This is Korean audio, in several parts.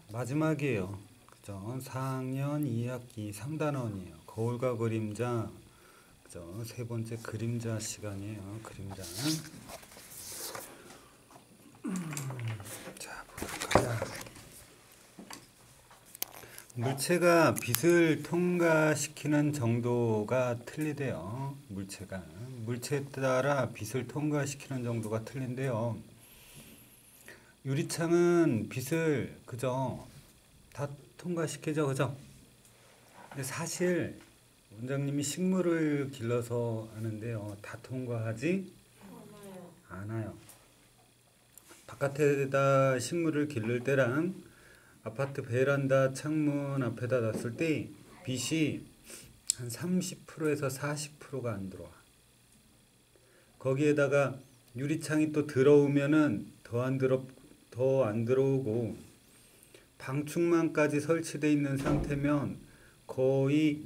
마지막이에요. 그죠? 4학년 2학기 3단원이에요. 거울과 그림자. 그죠? 세 번째 그림자 시간이에요. 그림자. 자, 볼까요? 물체가 빛을 통과시키는 정도가 틀리대요. 물체에 따라 빛을 통과시키는 정도가 틀린데요. 유리창은 빛을 그죠? 다 통과시키죠, 그죠? 근데 사실 원장님이 식물을 길러서 하는데요, 다 통과하지 않아요. 바깥에다 식물을 기를 때랑 아파트 베란다 창문 앞에다 놨을 때 빛이 한 30%에서 40%가 안 들어와. 거기에다가 유리창이 또 들어오면은 더 안 들어오고 방충망까지 설치되어 있는 상태면 거의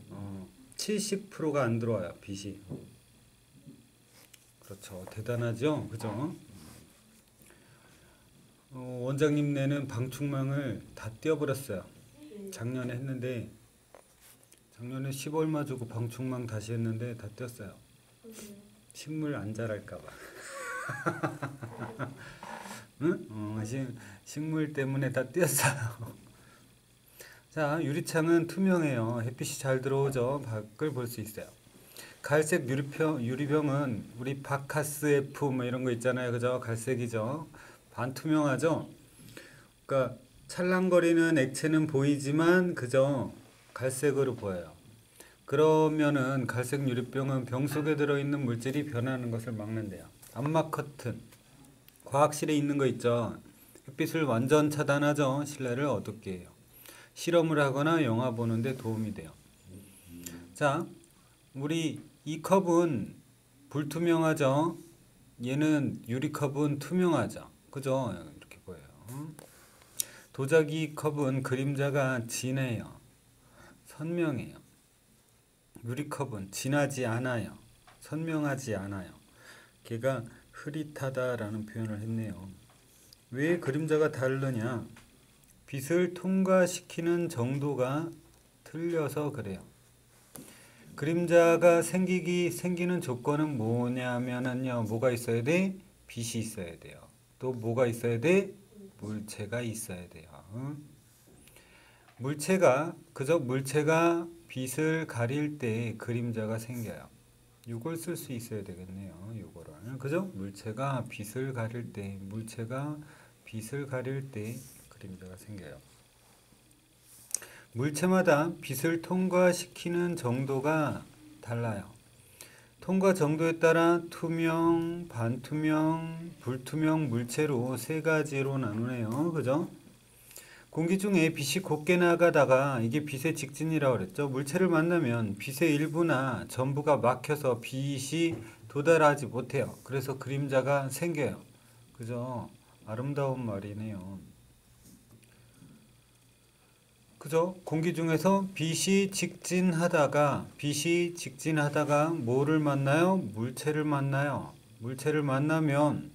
70%가 안 들어와요, 빛이. 그렇죠. 대단하죠? 그죠? 원장님네는 방충망을 다 띄워버렸어요. 작년에 했는데 작년에 10얼마 주고 방충망 다시 했는데 다 띄었어요. 식물 안 자랄까봐. 응? 식물 때문에 다 띄었어요. 자, 유리창은 투명해요. 햇빛이 잘 들어오죠. 밖을 볼 수 있어요. 갈색 유리병은 우리 바카스 F 뭐 이런 거 있잖아요. 그죠? 갈색이죠. 반투명하죠? 그러니까 찰랑거리는 액체는 보이지만 그저 갈색으로 보여요. 그러면은 갈색 유리병은 병 속에 들어있는 물질이 변하는 것을 막는데요. 암막 커튼. 과학실에 있는 거 있죠. 햇빛을 완전 차단하죠. 실내를 어둡게 해요. 실험을 하거나 영화 보는데 도움이 돼요. 자, 우리 이 컵은 불투명하죠. 얘는 유리컵은 투명하죠. 그죠? 이렇게 보여요. 도자기 컵은 그림자가 진해요. 선명해요. 유리컵은 진하지 않아요. 선명하지 않아요. 걔가 흐릿하다라는 표현을 했네요. 왜 그림자가 다르냐? 빛을 통과시키는 정도가 틀려서 그래요. 그림자가 생기는 조건은 뭐냐면은요, 뭐가 있어야 돼? 빛이 있어야 돼요. 또 뭐가 있어야 돼? 물체가 있어야 돼요. 물체가 빛을 가릴 때 그림자가 생겨요. 이걸 쓸 수 있어야 되겠네요. 요거를. 그죠? 물체가 빛을 가릴 때 그림자가 생겨요. 물체마다 빛을 통과시키는 정도가 달라요. 통과 정도에 따라 투명, 반투명, 불투명 물체로 세 가지로 나누네요. 그죠? 공기 중에 빛이 곱게 나가다가 이게 빛의 직진이라고 그랬죠. 물체를 만나면 빛의 일부나 전부가 막혀서 빛이 도달하지 못해요. 그래서 그림자가 생겨요. 그죠? 아름다운 말이네요. 그죠? 공기 중에서 빛이 직진하다가 뭐를 만나요? 물체를 만나요. 물체를 만나면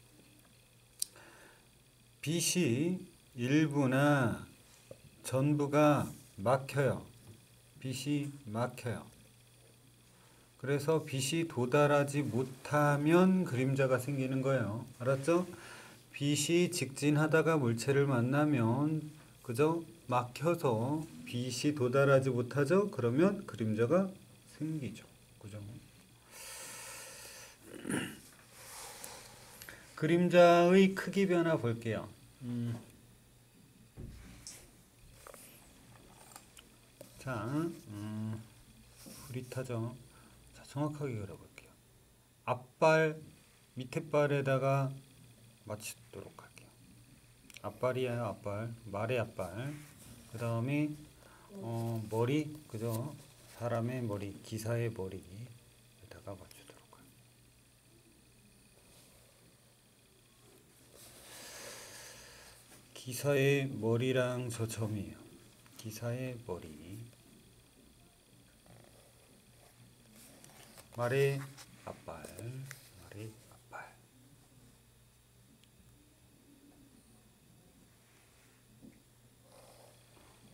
빛이 일부나 전부가 막혀요. 빛이 막혀요. 그래서 빛이 도달하지 못하면 그림자가 생기는 거예요. 알았죠? 빛이 직진하다가 물체를 만나면 그죠? 막혀서 빛이 도달하지 못하죠? 그러면 그림자가 생기죠. 그죠? 그림자의 크기 변화 볼게요. 자, 흐릿하죠? 자, 정확하게 그려볼게요. 앞발, 밑에 발에다가 맞추도록 할게요. 앞발이에요, 앞발. 말의 앞발. 그 다음에 머리, 그죠? 사람의 머리, 기사의 머리에다가 맞추도록 할게요. 기사의 머리랑 저 점이에요. 기사의 머리. 말의 앞발.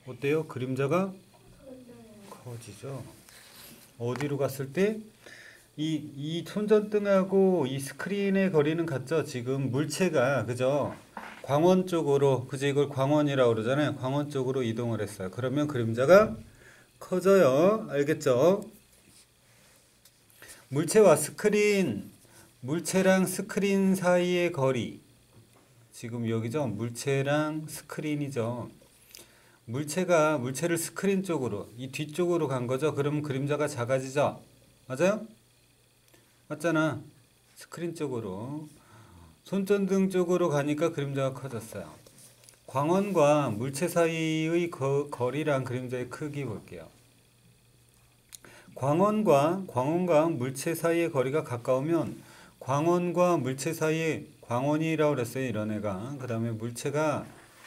어때요? 그림자가 커지죠. 어디로 갔을 때? 이 손전등하고 이 스크린의 거리는 같죠? 지금 물체가, 그죠? 광원 쪽으로, 그죠? 이걸 광원이라고 그러잖아요. 광원 쪽으로 이동을 했어요. 그러면 그림자가 커져요. 알겠죠? 물체와 스크린, 물체랑 스크린 사이의 거리. 지금 여기죠? 물체랑 스크린이죠. 물체를 스크린 쪽으로, 이 뒤쪽으로 간 거죠? 그러면 그림자가 작아지죠? 맞아요? 맞잖아. 스크린 쪽으로. 손전등 쪽으로 가니까 그림자가 커졌어요. 광원과 물체 사이의 거리랑 그림자의 크기 볼게요. 광원과 물체 사이의 거리가 가까우면 광원과 물체 사이에 광원이라고 그랬어요. 이런 애가. 그 다음에 물체가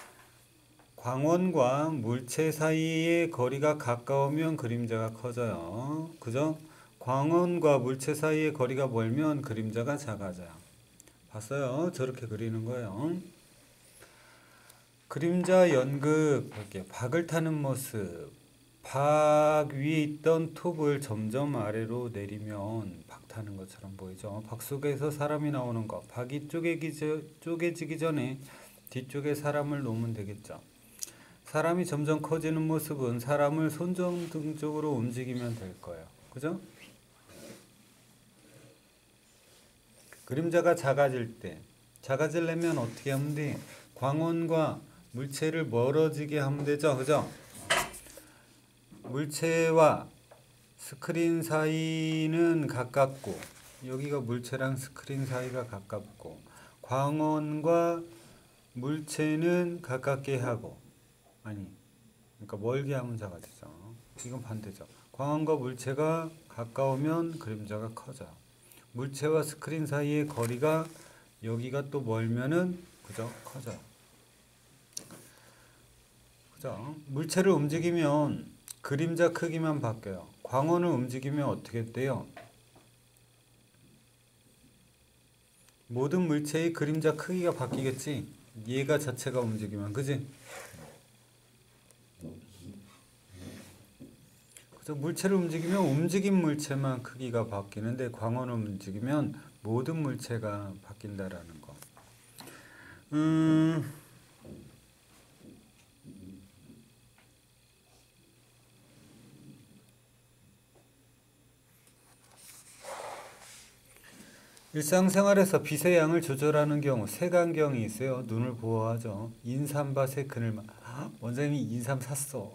광원과 물체 사이의 거리가 가까우면 그림자가 커져요. 그죠? 광원과 물체 사이의 거리가 멀면 그림자가 작아져요. 봤어요? 저렇게 그리는 거예요. 그림자 연극 볼게요. 박을 타는 모습. 박 위에 있던 톱을 점점 아래로 내리면 박 타는 것처럼 보이죠. 박 속에서 사람이 나오는 거. 박이 쪼개지기 전에 뒤쪽에 사람을 놓으면 되겠죠. 사람이 점점 커지는 모습은 사람을 손전등 쪽으로 움직이면 될 거예요. 그죠? 그림자가 작아지려면 어떻게 하면 돼? 광원과 물체를 멀어지게 하면 되죠. 그죠? 물체와 스크린 사이는 가깝고, 여기가 물체랑 스크린 사이가 가깝고, 광원과 물체는 가깝게 하고, 그러니까 멀게 하면 작아지죠. 이건 반대죠. 광원과 물체가 가까우면 그림자가 커져요. 물체와 스크린 사이의 거리가 여기가 또 멀면은 그죠? 커져요. 그죠? 물체를 움직이면 그림자 크기만 바뀌어요. 광원을 움직이면 어떻게 돼요? 모든 물체의 그림자 크기가 바뀌겠지? 얘가 자체가 움직이면, 그지? 그래서 물체를 움직이면 움직인 물체만 크기가 바뀌는데 광원을 움직이면 모든 물체가 바뀐다라는 거. 일상생활에서 빛의 양을 조절하는 경우 색안경이 있어요. 눈을 보호하죠. 인삼밭에 그늘만. 원장님이 인삼 샀어.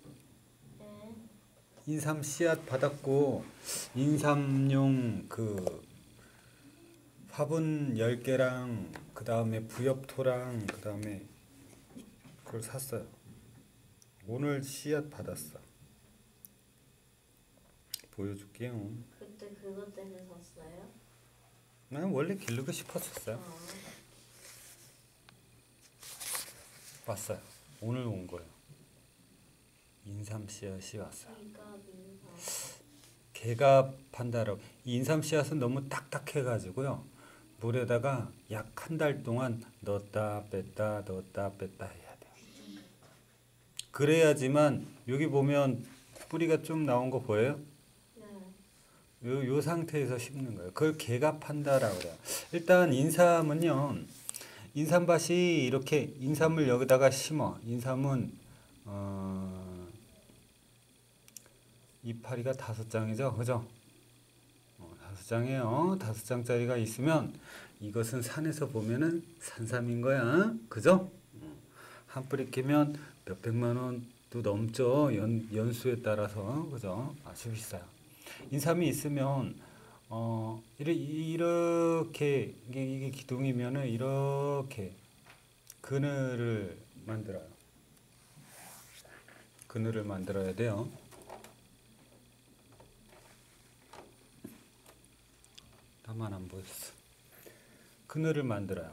인삼 씨앗 받았고 인삼용 그 화분 10개랑 그 다음에 부엽토랑 그 다음에 그걸 샀어요. 오늘 씨앗 받았어. 보여줄게요. 그때 그것 때문에 샀어요? 난 원래 기르고 싶었었어요. 왔어요. 오늘 온 거예요. 인삼 씨앗이 왔어요. 개갑한다라고. 인삼 씨앗은 너무 딱딱해가지고요. 물에다가 약 한 달 동안 넣었다 뺐다 해야 돼요. 그래야지만 여기 보면 뿌리가 좀 나온 거 보여요? 요 상태에서 심는 거예요. 그걸 개갑한다라고 그래요. 일단 인삼은요. 인삼밭이 이렇게 인삼을 여기다가 심어. 인삼은 이파리가 5장이죠. 그죠? 5장이에요. 5장짜리가 있으면 이것은 산에서 보면은 산삼인 거야. 그죠? 한 뿌리 캐면 몇백만 원도 넘죠. 연수에 따라서. 그죠? 아주 비싸요. 인삼이 있으면 이렇게 이게 기둥이면은 이렇게 그늘을 만들어요. 그늘을 만들어야 돼요. 나만 안 보였어. 그늘을 만들어요.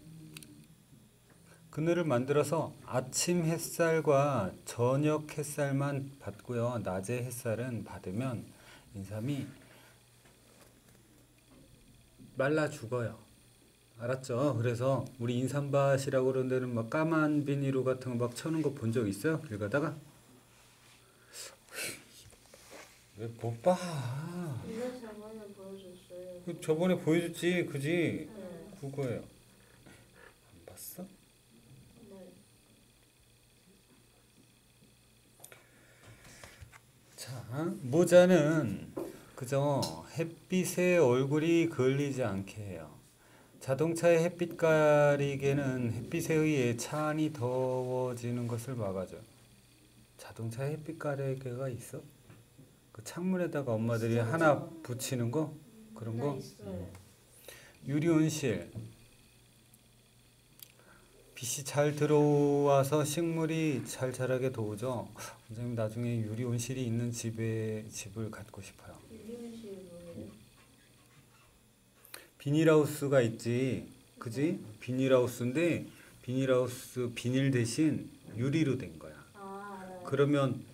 그늘을 만들어서 아침 햇살과 저녁 햇살만 받고요. 낮의 햇살은 받으면 인삼이 말라 죽어요. 알았죠? 그래서 우리 인삼밭이라고 그런 데는 막 까만 비닐로 같은 거 막 쳐놓은 거 본 적 있어요? 길 가다가? 왜 못 봐? 근데 저번에 보여줬어요. 저번에 보여줬지, 그지? 네. 그거예요. 안 봤어? 네. 자, 모자는 그저 햇빛에 얼굴이 걸리지 않게 해요. 자동차의 햇빛 가리개는 햇빛에 의해 차 안이 더워지는 것을 막아줘요. 자동차에 햇빛 가리개가 있어? 그 창문에다가 엄마들이 있어요. 하나 붙이는 거? 그런 나 거? 있어요. 유리 온실. 빛이 잘 들어와서 식물이 잘 자라게 도우죠. 원장님 나중에 유리 온실이 있는 집을 갖고 싶어요. 유리온실 뭐예요? 비닐하우스가 있지, 그지? 비닐하우스인데 비닐하우스 비닐 대신 유리로 된 거야. 아, 알아요. 그러면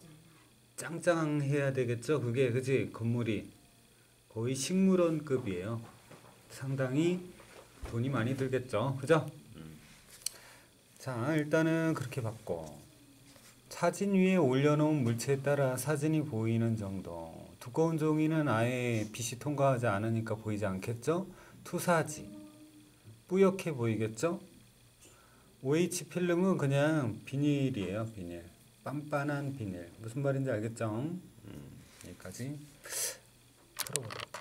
짱짱해야 되겠죠? 그게 그지? 건물이 거의 식물원급이에요. 상당히 돈이 많이 들겠죠, 그죠? 자, 일단은 그렇게 봤고 사진 위에 올려놓은 물체에 따라 사진이 보이는 정도. 두꺼운 종이는 아예 빛이 통과하지 않으니까 보이지 않겠죠? 투사지. 뿌옇게 보이겠죠? OH 필름은 그냥 비닐이에요, 비닐. 빤빤한 비닐. 무슨 말인지 알겠죠? 여기까지 풀어보도록.